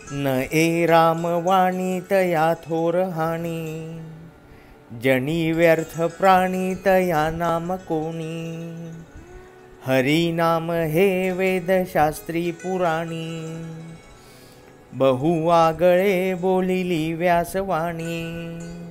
न ए रामवाणी तया थोर हाणी, जनी व्यर्थ प्राणी तया नाम कोणी। हरी नाम हे वेदशास्त्री पुराणी, बहु आगळे बोलिली व्यासवाणी।